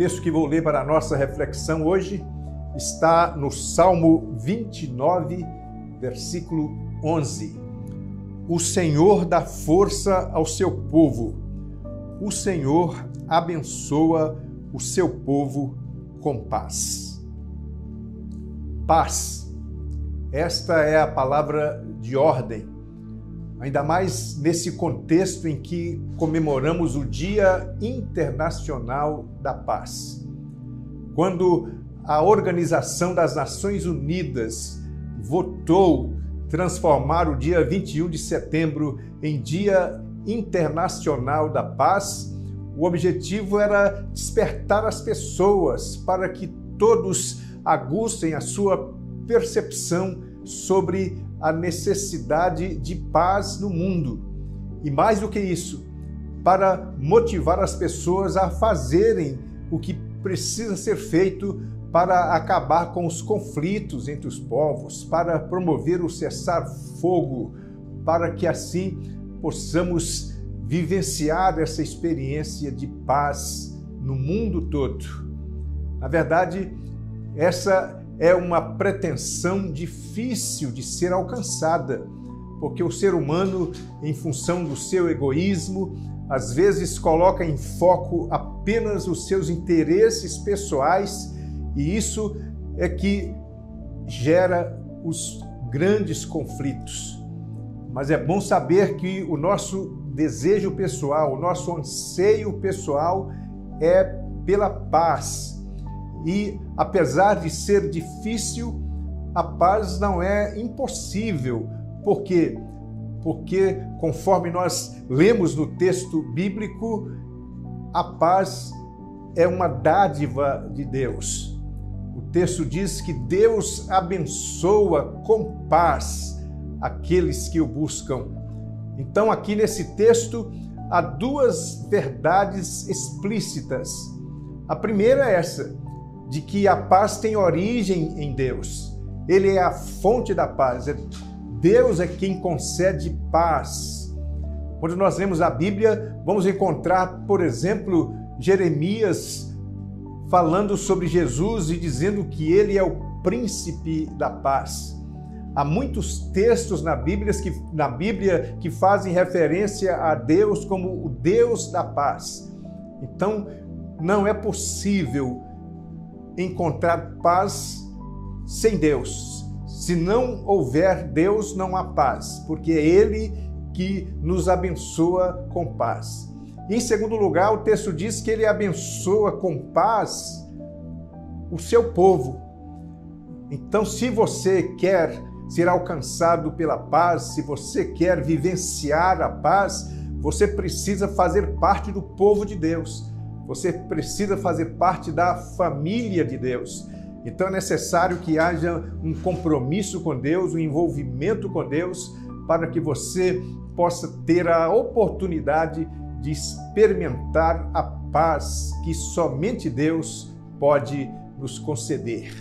texto que vou ler para a nossa reflexão hoje está no Salmo 29, versículo 11. O Senhor dá força ao seu povo. O Senhor abençoa o seu povo com paz. Paz. Esta é a palavra de ordem, ainda mais nesse contexto em que comemoramos o Dia Internacional da Paz. Quando a Organização das Nações Unidas votou transformar o dia 21 de setembro em Dia Internacional da Paz, o objetivo era despertar as pessoas para que todos aguçem a sua percepção sobre a necessidade de paz no mundo. E mais do que isso, para motivar as pessoas a fazerem o que precisa ser feito para acabar com os conflitos entre os povos, para promover o cessar-fogo, para que assim possamos vivenciar essa experiência de paz no mundo todo. Na verdade, essa é uma pretensão difícil de ser alcançada, porque o ser humano, em função do seu egoísmo, às vezes coloca em foco apenas os seus interesses pessoais, e isso é que gera os grandes conflitos. Mas é bom saber que o nosso desejo pessoal, o nosso anseio pessoal é pela paz. E, apesar de ser difícil, a paz não é impossível. Por quê? Porque, conforme nós lemos no texto bíblico, a paz é uma dádiva de Deus. O texto diz que Deus abençoa com paz aqueles que o buscam. Então, aqui nesse texto, há duas verdades explícitas. A primeira é essa, de que a paz tem origem em Deus. Ele é a fonte da paz. Deus é quem concede paz. Quando nós lemos a Bíblia, vamos encontrar, por exemplo, Jeremias falando sobre Jesus e dizendo que ele é o príncipe da paz. Há muitos textos na Bíblia que fazem referência a Deus como o Deus da paz. Então, não é possível encontrar paz sem Deus. Se não houver Deus, não há paz, porque é Ele que nos abençoa com paz. E, em segundo lugar, o texto diz que Ele abençoa com paz o seu povo. Então, se você quer ser alcançado pela paz, se você quer vivenciar a paz, você precisa fazer parte do povo de Deus. Você precisa fazer parte da família de Deus. Então é necessário que haja um compromisso com Deus, um envolvimento com Deus, para que você possa ter a oportunidade de experimentar a paz que somente Deus pode nos conceder.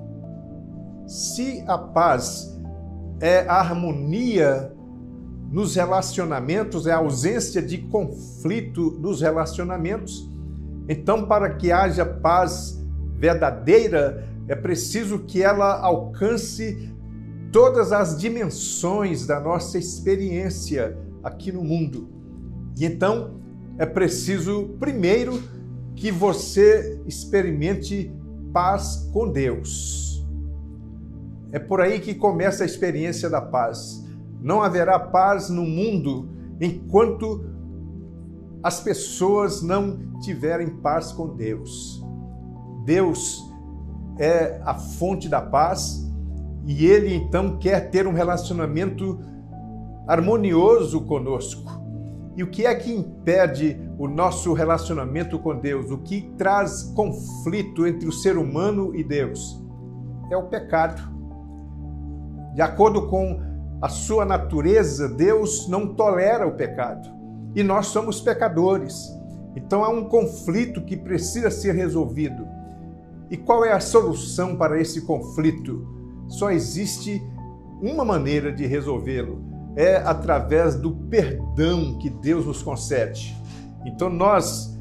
Se a paz é a harmonia nos relacionamentos, é a ausência de conflito nos relacionamentos, então, para que haja paz verdadeira, é preciso que ela alcance todas as dimensões da nossa experiência aqui no mundo. E então, é preciso, primeiro, que você experimente paz com Deus. É por aí que começa a experiência da paz. Não haverá paz no mundo enquanto as pessoas não tiverem paz com Deus. Deus é a fonte da paz e Ele então quer ter um relacionamento harmonioso conosco. E o que é que impede o nosso relacionamento com Deus? O que traz conflito entre o ser humano e Deus? É o pecado. De acordo com a sua natureza, Deus não tolera o pecado. E nós somos pecadores. Então há um conflito que precisa ser resolvido. E qual é a solução para esse conflito? Só existe uma maneira de resolvê-lo. É através do perdão que Deus nos concede. Então nós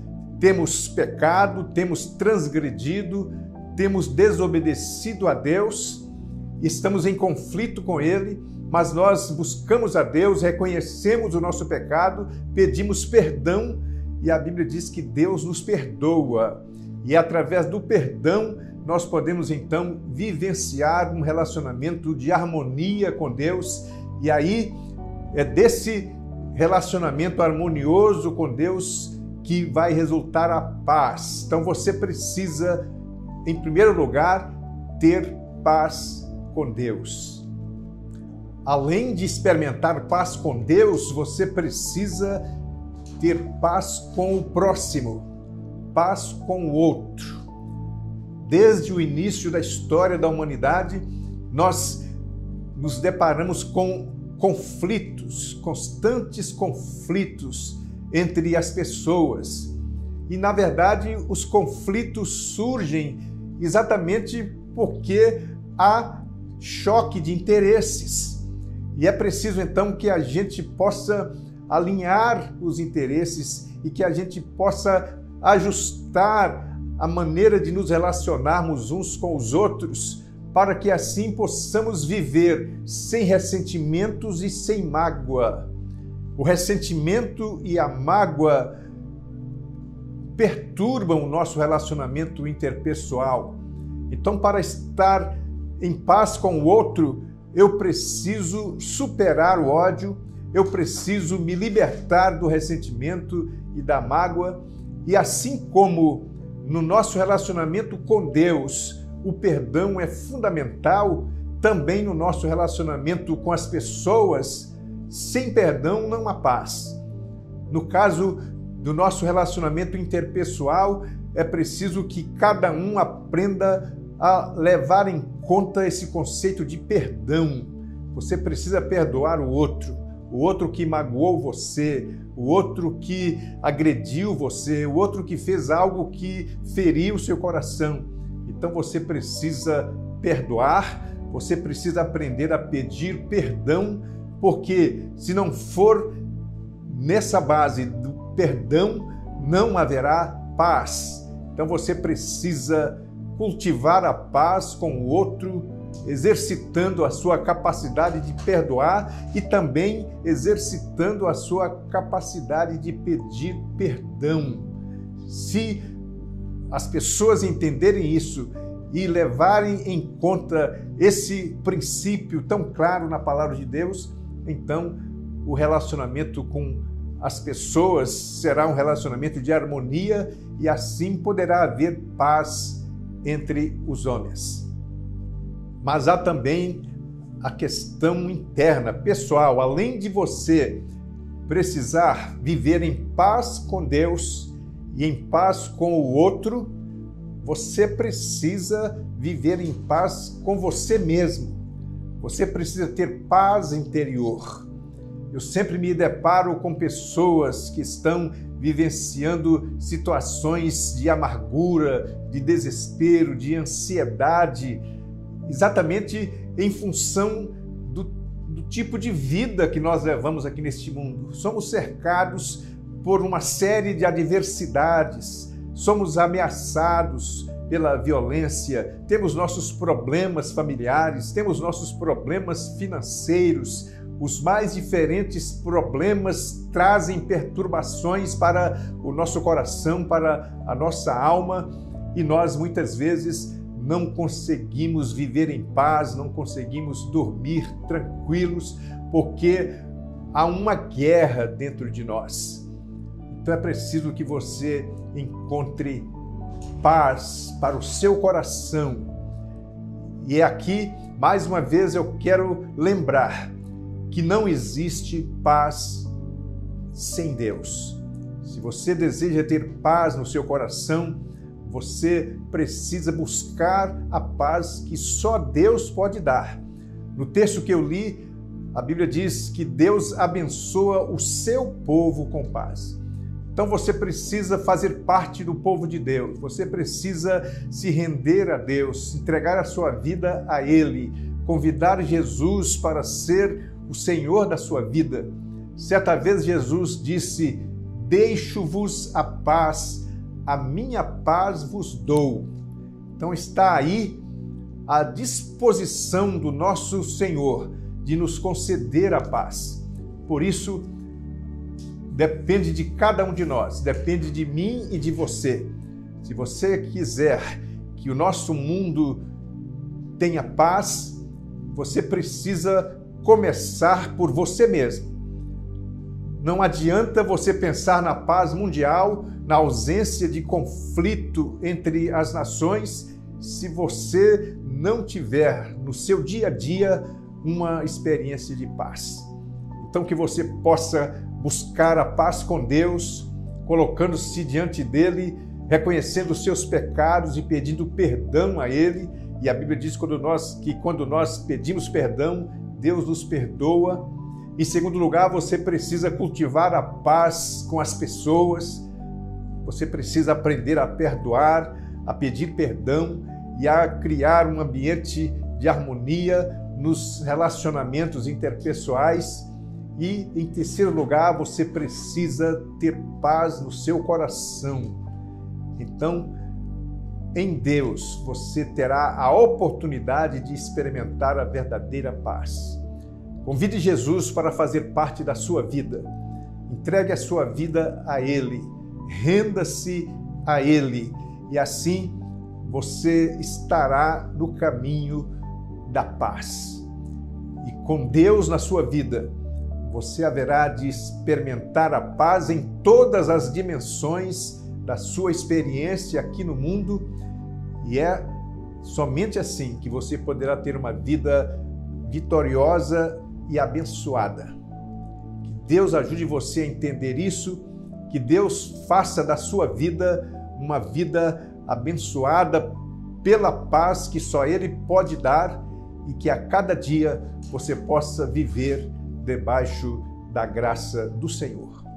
temos pecado, temos transgredido, temos desobedecido a Deus, estamos em conflito com Ele, mas nós buscamos a Deus, reconhecemos o nosso pecado, pedimos perdão e a Bíblia diz que Deus nos perdoa. E através do perdão nós podemos então vivenciar um relacionamento de harmonia com Deus e aí é desse relacionamento harmonioso com Deus que vai resultar a paz. Então você precisa, em primeiro lugar, ter paz com Deus. Além de experimentar paz com Deus, você precisa ter paz com o próximo, paz com o outro. Desde o início da história da humanidade, nós nos deparamos com conflitos, constantes conflitos entre as pessoas. E, na verdade, os conflitos surgem exatamente porque há choque de interesses. E é preciso, então, que a gente possa alinhar os interesses e que a gente possa ajustar a maneira de nos relacionarmos uns com os outros, para que assim possamos viver sem ressentimentos e sem mágoa. O ressentimento e a mágoa perturbam o nosso relacionamento interpessoal. Então, para estar em paz com o outro, eu preciso superar o ódio, eu preciso me libertar do ressentimento e da mágoa. E assim como no nosso relacionamento com Deus, o perdão é fundamental, também no nosso relacionamento com as pessoas, sem perdão não há paz. No caso do nosso relacionamento interpessoal, é preciso que cada um aprenda a levar em conta esse conceito de perdão. Você precisa perdoar o outro que magoou você, o outro que agrediu você, o outro que fez algo que feriu o seu coração. Então você precisa perdoar, você precisa aprender a pedir perdão, porque se não for nessa base do perdão, não haverá paz. Então você precisa cultivar a paz com o outro, exercitando a sua capacidade de perdoar e também exercitando a sua capacidade de pedir perdão. Se as pessoas entenderem isso e levarem em conta esse princípio tão claro na palavra de Deus, então o relacionamento com as pessoas será um relacionamento de harmonia e assim poderá haver paz entre os homens. Mas há também a questão interna, pessoal. Além de você precisar viver em paz com Deus e em paz com o outro, você precisa viver em paz com você mesmo. Você precisa ter paz interior. Eu sempre me deparo com pessoas que estão vivenciando situações de amargura, de desespero, de ansiedade, exatamente em função do tipo de vida que nós levamos aqui neste mundo. Somos cercados por uma série de adversidades, somos ameaçados pela violência, temos nossos problemas familiares, temos nossos problemas financeiros. Os mais diferentes problemas trazem perturbações para o nosso coração, para a nossa alma, e nós muitas vezes não conseguimos viver em paz, não conseguimos dormir tranquilos, porque há uma guerra dentro de nós. Então é preciso que você encontre paz para o seu coração. E aqui, mais uma vez, eu quero lembrar que não existe paz sem Deus. Se você deseja ter paz no seu coração, você precisa buscar a paz que só Deus pode dar. No texto que eu li, a Bíblia diz que Deus abençoa o seu povo com paz. Então você precisa fazer parte do povo de Deus, você precisa se render a Deus, entregar a sua vida a Ele, convidar Jesus para ser o Senhor da sua vida. Certa vez Jesus disse: deixo-vos a paz, a minha paz vos dou. Então está aí à disposição do nosso Senhor de nos conceder a paz. Por isso, depende de cada um de nós, depende de mim e de você. Se você quiser que o nosso mundo tenha paz, você precisa começar por você mesmo. Não adianta você pensar na paz mundial, na ausência de conflito entre as nações, se você não tiver no seu dia a dia uma experiência de paz. Então que você possa buscar a paz com Deus, colocando-se diante dele, reconhecendo os seus pecados e pedindo perdão a ele. E a Bíblia diz que quando nós pedimos perdão, Deus nos perdoa. Em segundo lugar, você precisa cultivar a paz com as pessoas. Você precisa aprender a perdoar, a pedir perdão e a criar um ambiente de harmonia nos relacionamentos interpessoais. E, em terceiro lugar, você precisa ter paz no seu coração. Então, em Deus, você terá a oportunidade de experimentar a verdadeira paz. Convide Jesus para fazer parte da sua vida. Entregue a sua vida a Ele. Renda-se a Ele. E assim você estará no caminho da paz. E com Deus na sua vida, você haverá de experimentar a paz em todas as dimensões da sua experiência aqui no mundo. E é somente assim que você poderá ter uma vida vitoriosa e abençoada. Que Deus ajude você a entender isso, que Deus faça da sua vida uma vida abençoada pela paz que só Ele pode dar e que a cada dia você possa viver debaixo da graça do Senhor.